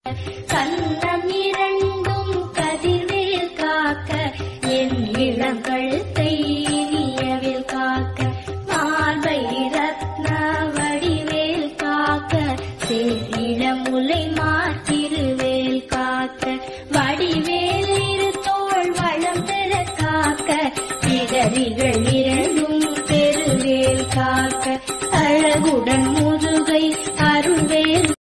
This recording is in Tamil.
கண்ணம் இரண்டும் கதிர்வேல் காக்க என் இளங்கழுத்தை இனியவில் காக்க மார்பை ரத்ன வடிவேல் காக்க சேரிளமுலை மாத்திருவேல் காக்க வடிவேல் இரு தோள் வளம் பெற காக்க திகரிகள்